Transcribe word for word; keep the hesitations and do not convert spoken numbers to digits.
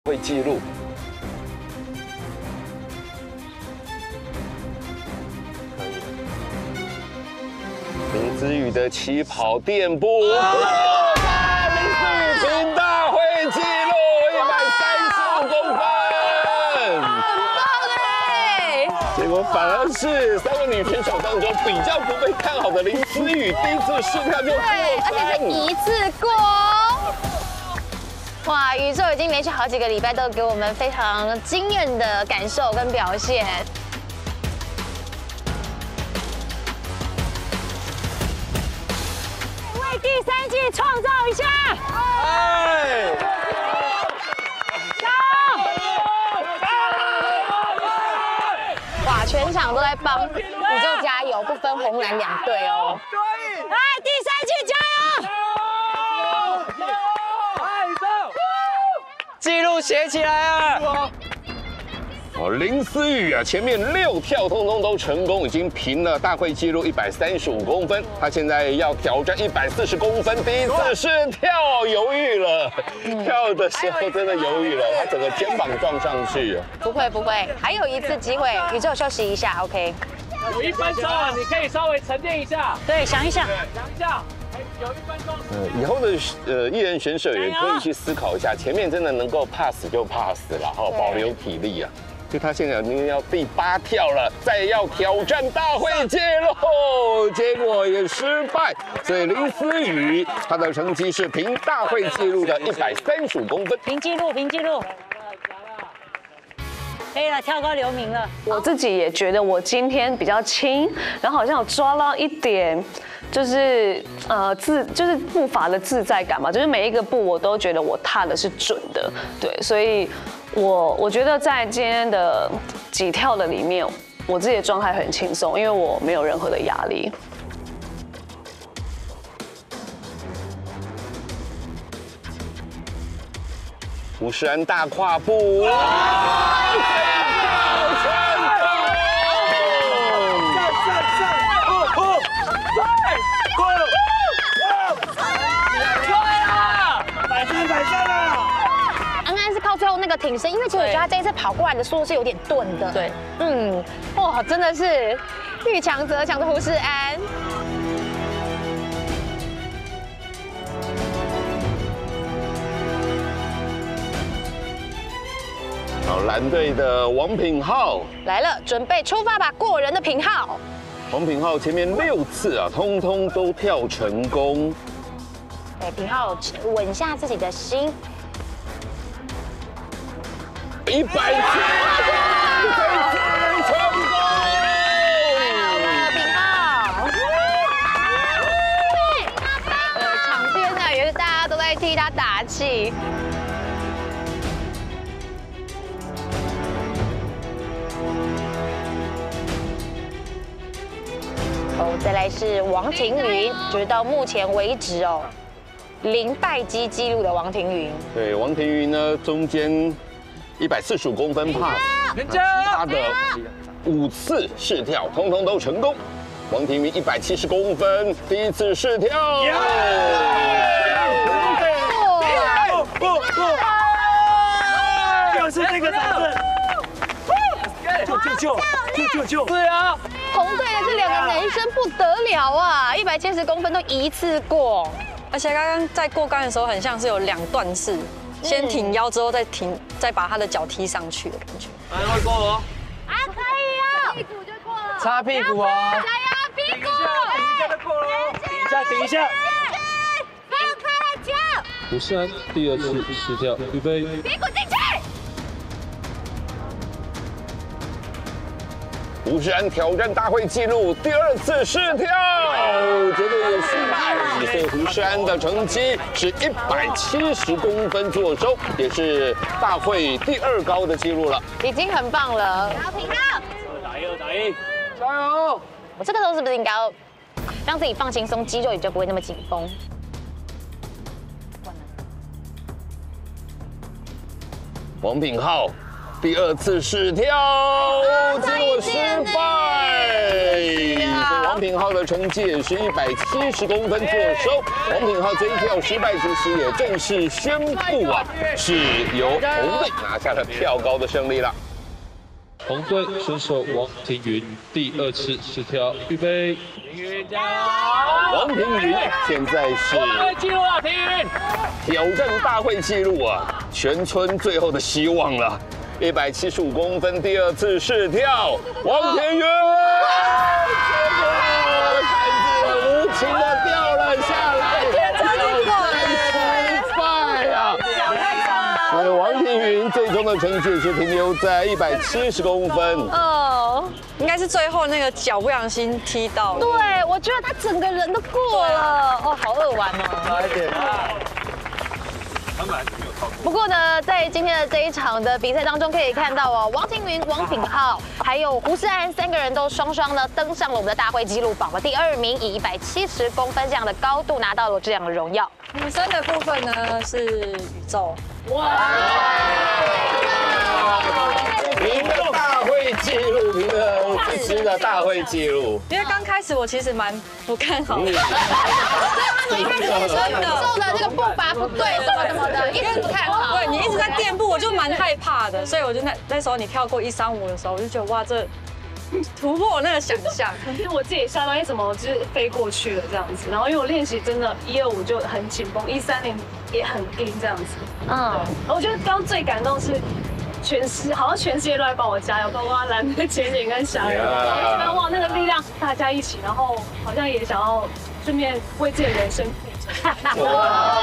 会记录。可以。林姿雨的起跑垫步，林姿雨平大会纪录一百三十五公分。 结果反而是三个女选手当中比较不被看好的林姿雨，第一次试跳就过关， 而且是一次过。哇，宇宙已经连续好几个礼拜都给我们非常惊艳的感受跟表现。为第三季创造一下！哎！ 哇，全场都在帮宇宙加油，不分红蓝两队哦。来，第三季加油！ 记录写起来啊！ 哦，林思雨啊，前面六跳通通都成功，已经平了大会纪录一百三十五公分。他现在要挑战一百四十公分，第一次试跳犹豫了，跳的时候真的犹豫了，他整个肩膀撞上去了。 不会不会，还有一次机会，宇宙休息一下 ，OK。 有一分钟了，你可以稍微沉淀一下。 对，想一想， 想一下。 有一分钟。 呃，以后的呃艺人选手也可以去思考一下，前面真的能够 pass 就 pass 了，哈，保留体力啊。就他现在已经要第八跳了，再要挑战大会纪录，结果也失败，所以林思雨她的成绩是平大会纪录的一百三十五公分， 平纪录，平纪录。 可以了，跳高留名了。 我自己也觉得我今天比较轻，然后好像有抓到一点，就是呃自就是步伐的自在感嘛，就是每一个步我都觉得我踏的是准的，对，所以我我觉得在今天的几跳的里面，我自己的状态很轻松，因为我没有任何的压力。 吴诗安大跨步，哇！赞赞赞！哦哦，过了， 对啊， 百分百分了。 安安是靠最后那个挺身，因为其实我觉得他这一次跑过来的速度是有点钝的。 对， 嗯，哇，真的是遇强则强的胡诗安。 好，蓝队的王品皓来了，准备出发吧，过人的品皓。 王品皓前面六次啊，通通都跳成功。 对，品皓稳下自己的心。 一百次，这次成功！ 太好了，品皓。呃，场边呢也是大家都在替他打气。 哦，再来是王庭云，就是到目前为止哦，零败绩记录的王庭云。 对，王庭云呢，中间一百四十五公分 pass， 那其他的五次试跳通通都成功。王庭云一百七十公分，第一次试跳。 就是这个掌声！救救救救救救！对啊。 红队的这两个男生不得了啊，一百七十公分都一次过， 而且刚刚在过杆的时候，很像是有两段式，先挺腰之后再挺，再把他的脚踢上去的感觉。 哎，会过哦！ 啊，可以哦，屁股就过了， 擦屁股啊！ 加油，屁股， 等一下就过了哦，等一下，等一下， 放开脚， 胡诗安第二次试跳，预备， 屁股进去。 吴诗安挑战大会纪录第二次试跳，结果也失败，所以胡诗安的成绩是一百七十公分坐收，也是大会第二高的纪录了， 已经很棒了。好，品皓， 打一二打一， 加油！ 我这个时候是不是应该要让自己放轻松，肌肉也就不会那么紧绷？ 王品皓第二次试跳，结果失败。王品浩的成绩也是一百七十公分作收。王品浩这一跳失败，其实也正式宣布啊，是由红队拿下了跳高的胜利了。 红队选手王庭云第二次试跳，预备。 王庭云现在是挑战大会纪录啊，全村最后的希望了。一百七十五公分，第二次试跳，王庭云，太无情的掉了下来，失败啊！所以王庭云最终的成绩是停留在一百七十公分。 哦，应该是最后那个脚不小心踢到。 对，我觉得他整个人都过了，哦，好恶玩哦。 差一点。 不过呢，在今天的这一场的比赛当中，可以看到哦，王庭云、王品浩还有胡诗安三个人都双双呢登上了我们的大会纪录榜的第二名，以一百七十公分这样的高度拿到了这样的荣耀。 女生的部分呢是宇宙。哇！ 赢了大会纪录，赢了这支的大会纪录。 因为刚开始我其实蛮不看好的， 对啊，你一开始说宇宙的那个步伐不对，什么什么的，一直不看好。 对你一直在垫步，我就蛮害怕的，所以我就那那时候你跳过一三五的时候，我就觉得哇，这突破我那个想象。 可是我自己吓到，哎，怎么就是飞过去了这样子？然后因为我练习真的，一二五就很紧绷，一三零也很硬这样子。嗯，我觉得刚最感动是。全世好像全世界都在帮我加油，包括蓝的前景跟小人，然后哇那个力量大家一起，然后好像也想要顺便为自己的人生负责。